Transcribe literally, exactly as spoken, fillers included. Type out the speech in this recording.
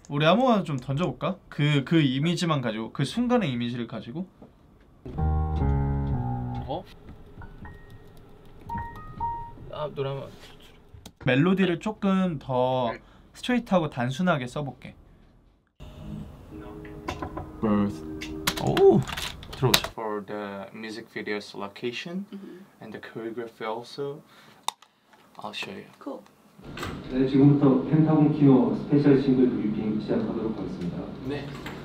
우리 아무거나 좀 던져볼까? 그, 그 이미지만 가지고, 그 순간의 이미지를 가지고. 어? 아 노래 한번. 멜로디를 조금 더 스트레이트하고 단순하게 써볼게. Birth. 오, 들어오죠. For the music video's location Mm-hmm. and the choreography also, I'll show you. Cool. 네, 지금부터 펜타곤 키노 스페셜 싱글 브리핑 시작하도록 하겠습니다. 네.